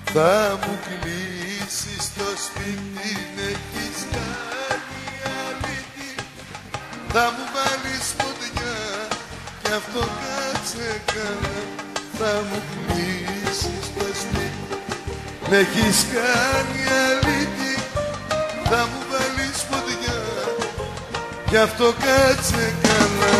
Θα μου κλείσεις το σπίτι, έχεις κάνει αλήθεια. Θα μου βάλεις φωτιά κι αυτό κάτσε καλά. Θα μου κλείσεις το σπίτι, μ' έχεις κάνει αλήθεια. Θα μου βάλεις φωτιά κι αυτό κάτσε καλά.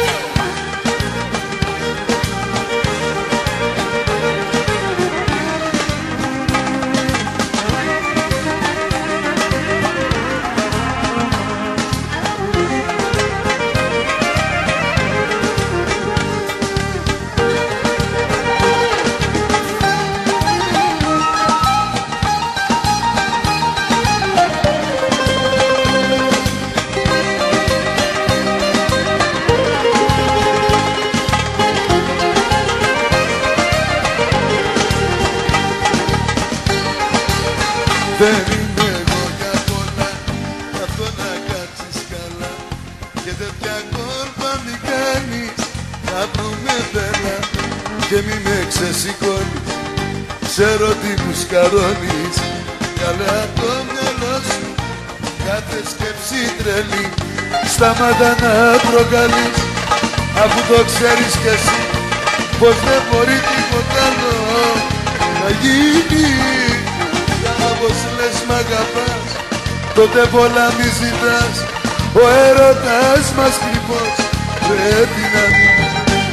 Δεν είμαι εγώ για πολλά, γι' αυτό να κάτσεις καλά. Και τέτοια κόλπα μη κάνεις, θα βρούμε πέρα. Και μη με ξεσηκώνεις, ξέρω τι μου σκαρώνεις. Καλέ απ' το μυαλό σου κάθε σκέψη τρελή. Σταμάτα να προκαλείς, αφού το ξέρεις κι εσύ πως δεν μπορεί τίποτα άλλο να γίνει. Όπως λες μ' αγαπάς, τότε πολλά μη ζητάς. Ο έρωτας μας κρυφός πρέπει να μείνει.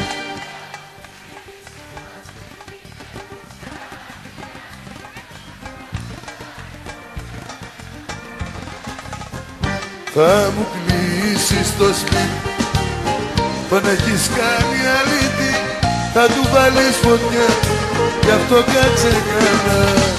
Θα μου κλείσεις το σπίτι, τον έχεις κάνει αλήτη. Θα του βάλεις φωτιά, γι' αυτό κάτσε καλά.